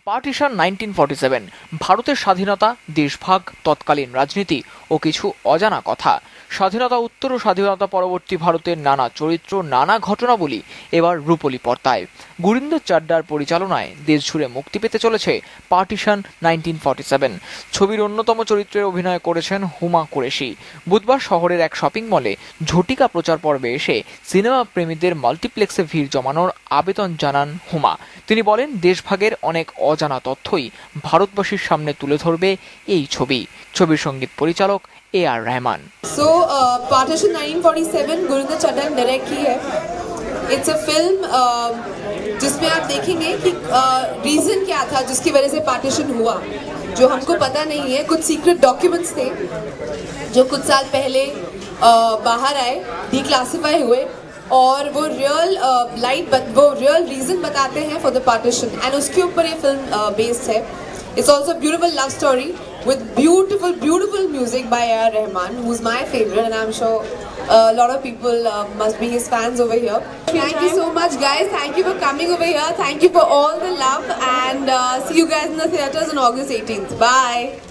Partition 1947, ভারতের স্বাধীনতা, দেশভাগ, তৎকালীন রাজনীতি ও কিছু অজানা কথা। স্বাধীনতা উত্তর ও স্বাধীনতা পরবর্তী ভারতের নানা চরিত্র, নানা ঘটনাবলী এবার রূপলি পর্দায়। গুরিন্দর চাড্ডার পরিচালনায় দেশজুড়ে মুক্তি পেতে চলেছে পার্টিশন 1947। ছবির অন্যতম চরিত্রে অভিনয় করেছেন হুমা কুরেশি। বুধবার শহরের এক শপিং মলে ঝটিকা প্রচার পর্বে এসে সিনেমা প্রেমীদের মাল্টিপ্লেক্সে ভিড় জমানোর আবেদন জানান হুমা। তিনি বলেন, দেশভাগের অনেক অজানা তথ্যই ভারতবাসীর সামনে তুলে ধরবে এই ছবি। ছবির সঙ্গীত পরিচালক AR रहमान। पार्टीशन 1947 गुरिंदर चड्ढा ने डायरेक्ट की है। इट्स अ फिल्म जिसमें आप देखेंगे कि रीजन क्या था जिसकी वजह से पार्टीशन हुआ, जो हमको पता नहीं है। कुछ सीक्रेट डॉक्यूमेंट्स थे जो कुछ साल पहले बाहर आए, डिक्लासिफाई हुए, और वो रियल रीजन बताते हैं फॉर द पार्टीशन, एंड उसके ऊपर ये फिल्म बेस्ड है। It's also a beautiful love story with beautiful music by AR Rahman, who's my favorite, and I'm sure a lot of people must be his fans over here. Thank you so much, guys. Thank you for coming over here. Thank you for all the love, and see you guys in the theaters on August 18th. Bye.